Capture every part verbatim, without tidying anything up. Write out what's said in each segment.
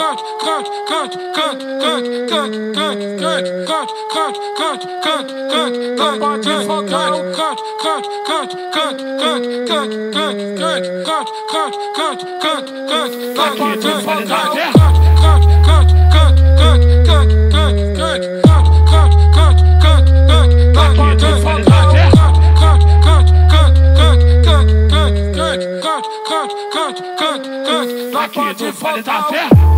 Pode faltar.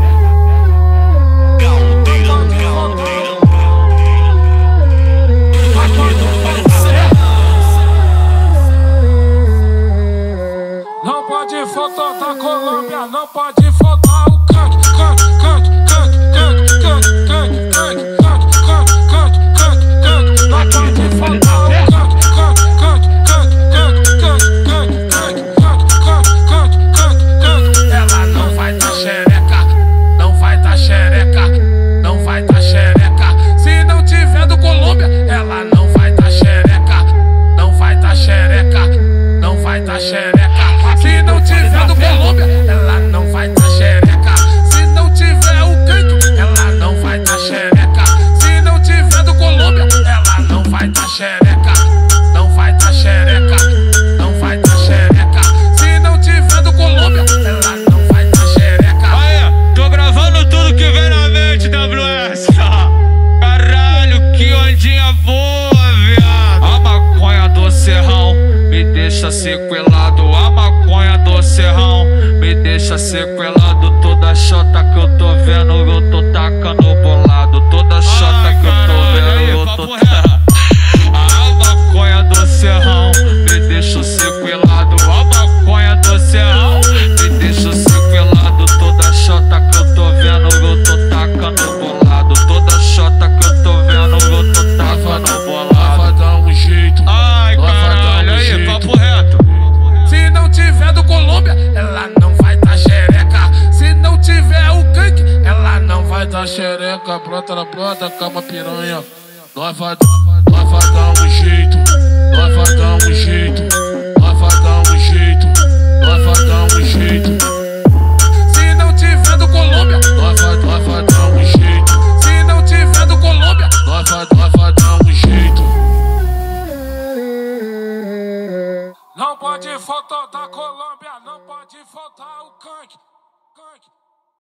Não pode faltar da Colômbia, não pode faltar o canto, canto, canto, canto, canto, canto, canto, canto, canto, canto, canto, canto, não pode faltar o canto, canto, canto, canto, canto, canto, canto, canto, canto, canto, canto. Ela não vai tá xereca, não vai tá xereca, não vai tá xereca. Se não tiver do Colômbia, ela não vai tá xereca, não vai tá xereca, não vai tá xereca. Se não tiver do Colômbia, ela não vai tá xereca. Se não tiver o canto, ela não vai tá xereca. Se não tiver do Colômbia, ela não vai tá xereca, não vai tá xereca, não vai tá xereca. Se não tiver do Colômbia, ela não vai tá xereca. Aí, tô gravando tudo que vem na mente, W S. Caralho, que ondinha boa, viado. A maconha do serrão me deixa sequelado. A maconha do serrão me deixa sequelado. Toda chota que eu tô vendo, eu tô tacando bolado. Toda chota que eu tô vendo, eu tô tacando. A maconha do serrão me deixa sequelado. A maconha do serrão me deixa sequelado. Toda chota que eu tô vendo, eu tô tacando bolado. Toda chota que eu tô vendo, eu tô tacando bolado. Vai dar um jeito. Ai, caralho, aí, papo reto. Se não tiver do Colômbia, ela não vai tá xereca. Se não tiver o gangue, ela não vai tá xereca. Brota na brota, calma piranha. Nós vai, nós vai dar um jeito. Nós vai dar um jeito. Nós vai dar um jeito. Nós vai dar um jeito. Se não tiver do Colômbia, nós vai, nós vai dar um jeito. Se não tiver do Colômbia, nós vai, nós vai dar um jeito. Não pode faltar da Colômbia, não pode faltar o canque.